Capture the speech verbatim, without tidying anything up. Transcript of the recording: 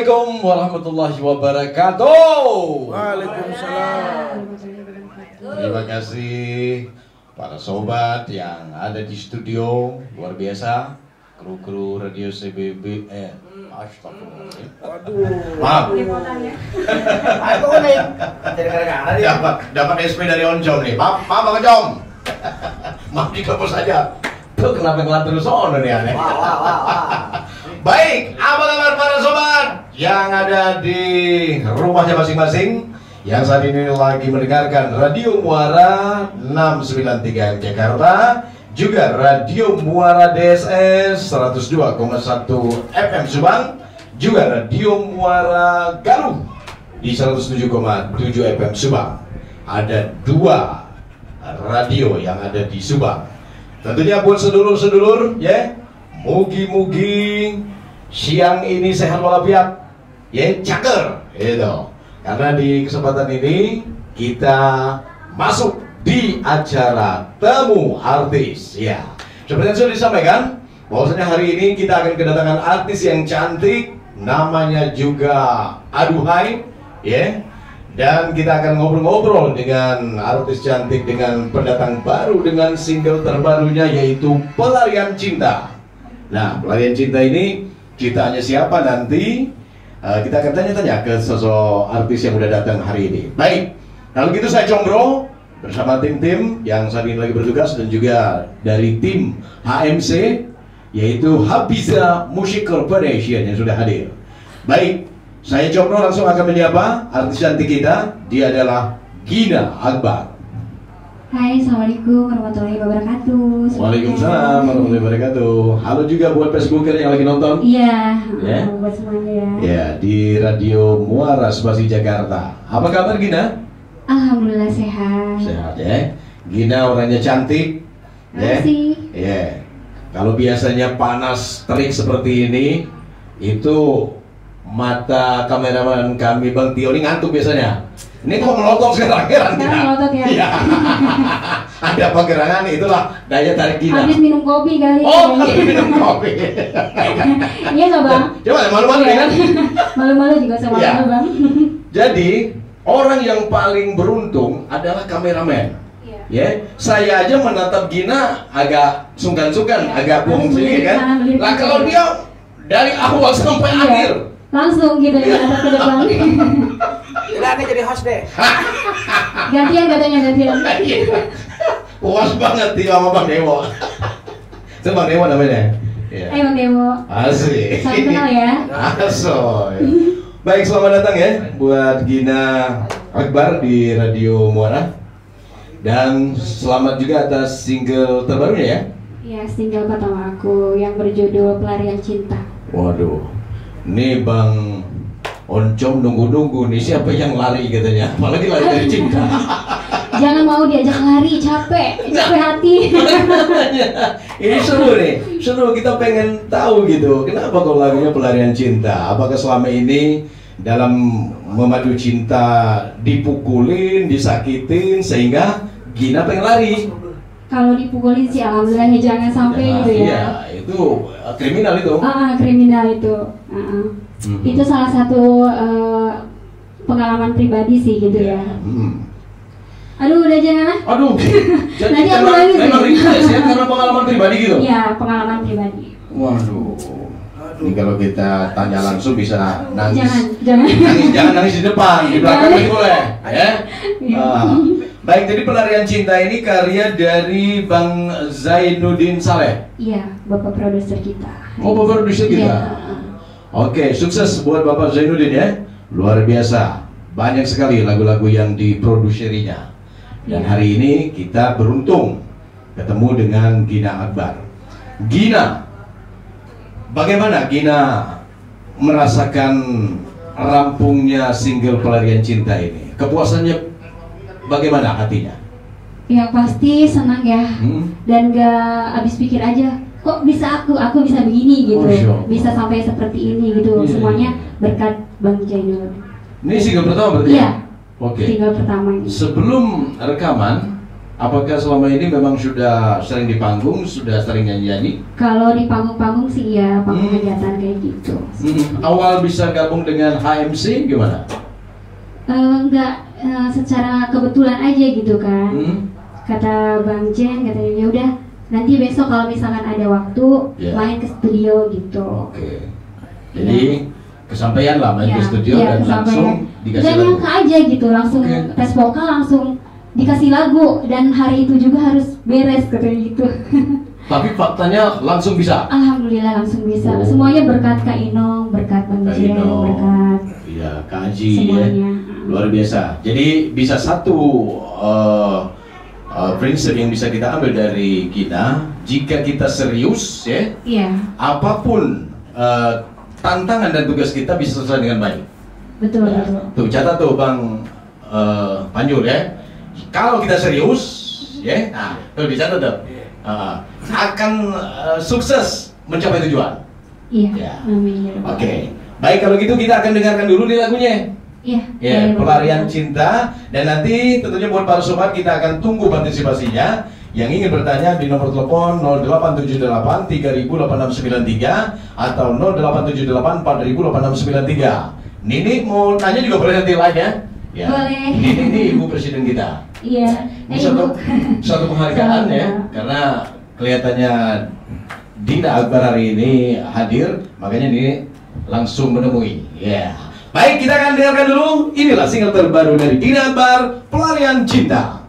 Assalamualaikum warahmatullahi wabarakatuh. Waalaikumsalam. Terima kasih para sobat yang ada di studio, luar biasa. Kru-kru radio C B B, eh, astagfirullahaladzim. Waduh. Maaf. Aku nih. Jadi gara-gara dia. Dapat dapat S P dari Oncom nih. Maaf, maaf Bang Oncom. Maaf di kampus aja. Tuh kenapa ngelat terus ono nih aneh. Wah, wah, wah, wah. Baik, apa kabar para sobat yang ada di rumahnya masing-masing, yang saat ini lagi mendengarkan Radio Muara enam sembilan tiga Jakarta, juga Radio Muara D S S seratus dua koma satu F M Subang, juga Radio Muara Galuh di seratus tujuh koma tujuh F M Subang. Ada dua radio yang ada di Subang. Tentunya buat sedulur-sedulur, ya, mugi-mugi siang ini sehat walafiat, ya, caker, gitu. Karena di kesempatan ini kita masuk di acara temu artis, ya. Seperti yang sudah disampaikan, bahwasanya hari ini kita akan kedatangan artis yang cantik, namanya juga Aduhai, ya. Dan kita akan ngobrol-ngobrol dengan artis cantik, dengan pendatang baru, dengan single terbarunya yaitu Pelarian Cinta. Nah, Pelarian Cinta ini ceritanya siapa nanti? Uh, kita akan tanya-tanya ke sosok artis yang udah datang hari ini. Baik, kalau gitu saya Combro bersama tim-tim yang saat ini lagi bertugas dan juga dari tim H M C, yaitu Habiza Music Corporation yang sudah hadir. Baik, saya Combro langsung akan menyapa artis cantik kita. Dia adalah Gina Akbar. Hai, assalamualaikum warahmatullahi wabarakatuh. Waalaikumsalam warahmatullahi wabarakatuh. Halo juga buat Facebooker yang lagi nonton. Iya, Ya. buat semuanya ya. Ya, di Radio Muara Spasi Jakarta. Apa kabar Gina? Alhamdulillah sehat. Sehat ya. Gina orangnya cantik. Ya. Makasih. Ya. Kalau biasanya panas terik seperti ini, itu mata kameraman kami Bang Tio ini ngantuk biasanya. Ini kok melotot sekarang, heran Sekarang kita. melotot ya? Iya. Ada apa gerangan, itulah daya tarik Gina. Habis minum kopi kali. Oh, habis minum kopi. Iya nggak bang? Coba malu-malu Iya. kan? Malu-malu juga sama Iya. malu bang. Jadi orang yang paling beruntung adalah kameramen. Iya. Ya, saya aja menatap Gina agak sungkan-sungkan, Iya. agak bohong Harus sendiri melirik kan. kanan, melirik Lah kiri. kalau dia dari awal sampai Iya. akhir, Langsung gitu ya, ada ke depan. Udah nih jadi host deh. Gantian katanya gantian. puas banget dia sama Bang Dewo. Itu Bang Dewo namanya. Iya. Eh Bang Dewo. Asik. Salam kenal ya. Asoy. Baik, selamat datang ya buat Gina Akbar di Radio Muara. Dan selamat juga atas single terbarunya ya. Iya, single pertama aku yang berjudul Pelarian Cinta. Waduh, ini Bang Oncom nunggu-nunggu nih siapa yang lari katanya, apalagi lari dari cinta. Jangan mau diajak lari, capek, capek hati. Ini seru nih, seru, kita pengen tahu gitu, kenapa kok lagunya Pelarian Cinta? Apakah selama ini dalam memadu cinta dipukulin, disakitin sehingga Gina pengen lari? Kalau dipukulin sih alhamdulillah jangan sampai Ya, gitu ya. iya, itu uh, kriminal itu. Ah, ah, kriminal itu. Ah, ah. Mhm. Itu salah satu eh, pengalaman pribadi sih gitu ya. Hmm. Aduh, udah jangan. Aduh, jadi Nanti aku memang, nangis nih. memang ringkas ya karena pengalaman pribadi gitu. Iya, pengalaman pribadi. Waduh, ini kalau kita tanya langsung bisa nangis. Jangan, jangan. Nangis, jangan nangis di depan, di belakang Jangan. lagi boleh, ya. Iya. Ah. Baik, jadi Pelarian Cinta ini karya dari Bang Zainuddin Saleh. Iya, bapak produser kita. Oh, bapak produser kita. Iya. Oke, sukses buat Bapak Zainuddin ya. Luar biasa, banyak sekali lagu-lagu yang diproduserinya. Dan Iya. hari ini kita beruntung ketemu dengan Gina Akbar. Gina, bagaimana Gina merasakan rampungnya single Pelarian Cinta ini? Kepuasannya bagaimana hatinya? Yang pasti senang ya. Hmm? Dan gak habis pikir aja, kok bisa aku, aku bisa begini gitu, Masya Allah. bisa sampai seperti ini gitu. Iya, Semuanya iya. berkat Bang Jainul. Ini single pertama berarti? Iya. Oke. Single pertama ini. Sebelum rekaman, Apakah selama ini memang sudah sering di panggung, sudah sering nyanyi-nyanyi? Kalau di panggung-panggung sih ya, panggung Hmm. kegiatan kayak gitu. Hmm. Awal bisa gabung dengan H M C gimana? Eh, enggak eh, secara kebetulan aja gitu kan. Hmm. Kata Bang Jen, katanya ya udah nanti besok kalau misalkan ada waktu Ya. main ke studio gitu. Oke. Jadi kesampaian lah main Ya, ke studio ya, dan kesampaian. langsung dikasih Gak lagu. nyangka aja gitu, langsung Oke. tes vokal langsung dikasih lagu dan hari itu juga harus beres katanya gitu. Tapi faktanya langsung bisa. Alhamdulillah langsung bisa. Oh. Semuanya berkat Kak Inong, berkat Bang Kak Jen, Inong. berkat Iya, Kaji ya. semuanya. Luar biasa. Jadi bisa satu uh, uh, prinsip yang bisa kita ambil dari Gina, jika kita serius ya, Iya, apapun uh, tantangan dan tugas kita bisa selesai dengan baik. betul Ya. betul. Tuh catat tuh Bang uh, Panjul ya. Kalau kita serius, ya, nah, tuh dicatat tuh, uh, akan uh, sukses mencapai tujuan. Iya. Ya. Amin. ya Oke, Rabbal. baik kalau gitu kita akan dengarkan dulu di lagunya. Iya. Ya, boleh, pelarian boleh. cinta, dan nanti tentunya buat para sobat kita akan tunggu partisipasinya. Yang ingin bertanya di nomor telepon nol delapan tujuh delapan tiga delapan enam sembilan tiga atau nol delapan tujuh delapan empat delapan enam sembilan tiga. Nini mau tanya juga boleh nanti live ya. Ya. Boleh. Nini ini ibu presiden kita. Iya. Ini Eh, suatu, Ibu. suatu penghargaan ya, Sama. karena kelihatannya Dina Akbar hari ini hadir, makanya ini langsung menemui. Ya. Baik, kita akan dengarkan dulu. Inilah single terbaru dari Dina Akbar, Pelarian Cinta.